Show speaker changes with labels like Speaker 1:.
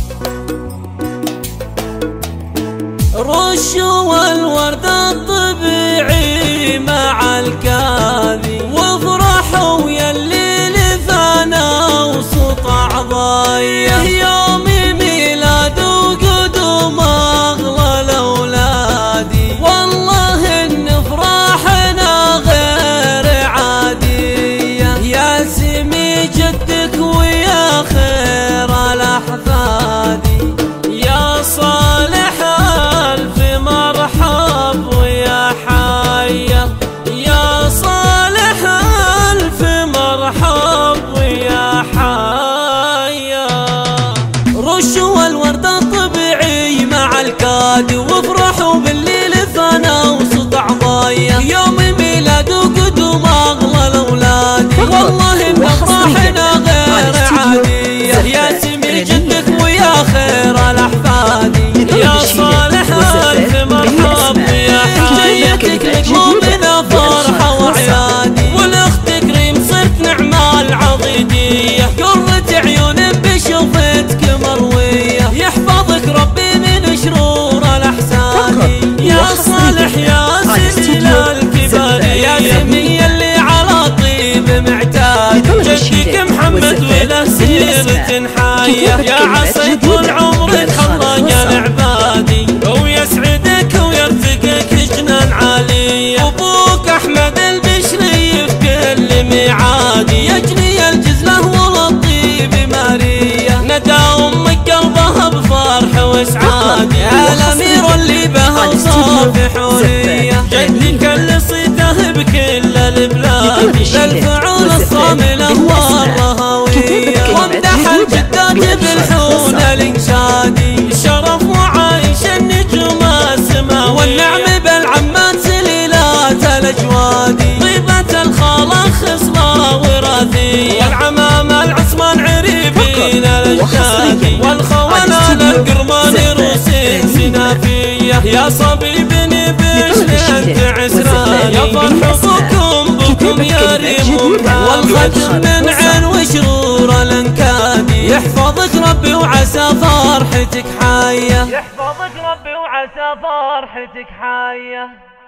Speaker 1: رش والورد الطبيعي مع الكاذي، وافرحوا ياللي لفانا وسطع ضايع، يوم ميلاد وقدوم اغلى الاولادي، والله ان افراحنا غير عاديه، يا سمي جدك ويا خير الاحفادي، يا صالح الف مرحب ويا حيه، يا صالح الف مرحب ويا حيه. رشوا الورد الطبيعي مع الكادي، وافرحوا بالليل فانا وسطع ضايع، يوم ميلاد وقدوم اغلى الاولاد، والله ان افراحنا غير عاديه، يا سمي جدك ويا خير الاحفادي، يا صالح الف مرحب ويا حيه، قلوبنا فرحه وعيادي، والاخت كريم صرت نعمه العضيديه، قرة عيون بشوفتك مرويه، يحفظك ربي من شرور الاحساد، يا صالح يا سمي الكبار، يا سمي اللي على طيب معتاد، جدك محمد وله سيرة حايه، يا عصي طول عمرك الله يا العبادي، ويسعدك ويرزقك جنان عاليه، وابوك احمد البشري في كل ميعادي، يجني الجزله وللطيب ماريه، ندى امك قلبها بفرح واسعاد، يا الامير اللي بها وصافي حوريه، جدك اللي صيته بكل البلاد، للفعول الصامله والرهويه، وامدح الجدات بالحون الانشادي، شرف وعايش النجوم السما، والنعم بالعمات سليلات الاجوادي، طيبة الخاله خصله وراثيه، والعمام العثمان عريبين الاجدادي، والخوالان القرمان روس سنافيه، يا صبي بني بشر انت عسران، يا فرح بكم يا ريم، والختم من عين وشرور الانكادي، يحفظك ربي وعسى فرحتك حايه، يحفظك ربي وعسى فرحتك حايه.